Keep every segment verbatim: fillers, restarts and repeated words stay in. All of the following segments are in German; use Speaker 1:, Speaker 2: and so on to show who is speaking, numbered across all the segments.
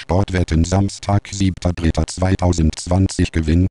Speaker 1: Sportwetten Samstag siebter dritter zweitausendzwanzig Gewinn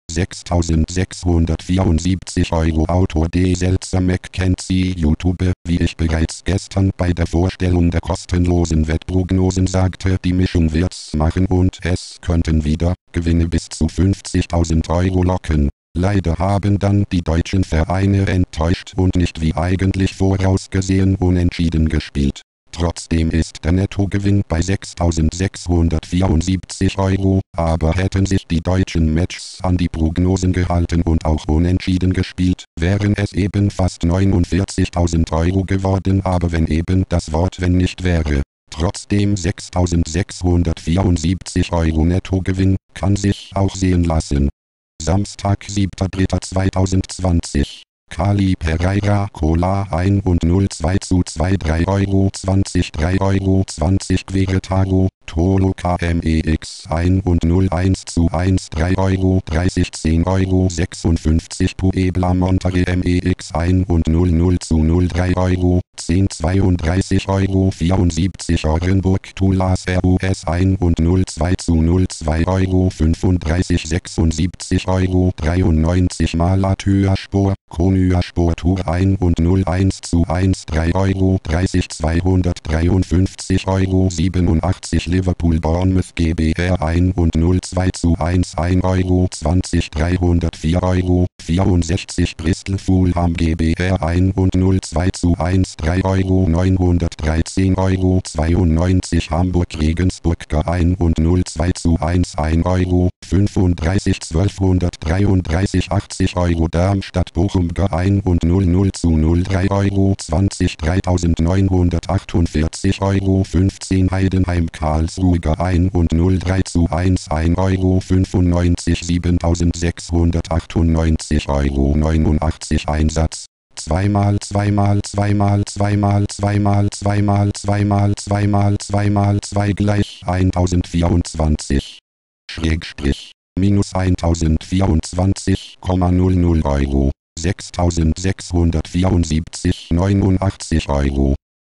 Speaker 1: sechstausendsechshundertvierundsiebzig Euro Autor D. Seltzer Mackenzie YouTube. Wie ich bereits gestern bei der Vorstellung der kostenlosen Wettprognosen sagte, die Mischung wird's machen und es könnten wieder Gewinne bis zu fünfzigtausend Euro locken. Leider haben dann die deutschen Vereine enttäuscht und nicht wie eigentlich vorausgesehen unentschieden gespielt. Trotzdem ist der Nettogewinn bei sechstausendsechshundertvierundsiebzig Euro, aber hätten sich die deutschen Matches an die Prognosen gehalten und auch unentschieden gespielt, wären es eben fast neunundvierzigtausend Euro geworden, aber wenn eben das Wort wenn nicht wäre. Trotzdem sechstausendsechshundertvierundsiebzig Euro Nettogewinn, kann sich auch sehen lassen. Samstag siebter dritter zweitausendzwanzig. Kali Pereira Cola eins und null zwei zu zwei drei Euro zwanzig drei Euro zwanzig Querétaro Tolo K M E X eins und null eins zu eins drei Euro dreißig zehn Euro sechsundfünfzig Puebla Monterrey M E X eins und null null zu null drei Euro zehn zweiunddreißig Euro vierundsiebzig Orenburg Tulas R U S eins und null zwei zu null zwei Euro fünfunddreißig sechsundsiebzig Euro dreiundneunzig Malatya Spor Konya Spor Tour eins und null eins zu eins drei Euro dreißig zweihundertdreiundfünfzig Euro siebenundachtzig Liverpool Bournemouth G B R eins und null zwei zu eins ein Euro zwanzig dreihundertvier Euro vierundsechzig Bristol Fulham G B R eins und null zwei zu eins drei Euro neunhundertdreizehn Euro zweiundneunzig Hamburg Regensburger eins und null zwei zu eins ein Euro fünfunddreißig zwölfhundertdreiunddreißig achtzig Euro Darmstadt Bochum eins und null null zu null drei Euro zwanzig dreitausendneunhundertachtundvierzig Euro fünfzehn Heidenheim Karlsruhe eins und null drei zu eins ein Euro fünfundneunzig siebentausendsechshundertachtundneunzig Euro neunundachtzig Einsatz. Zweimal, zweimal, zweimal, zweimal, zweimal, zweimal, zweimal, zweimal, zweimal, zwei gleich eintausendvierundzwanzig. Schrägstrich. Minus eintausendvierundzwanzig Komma null null Euro. sechstausendsechshundertvierundsiebzig Komma neunundachtzig Euro.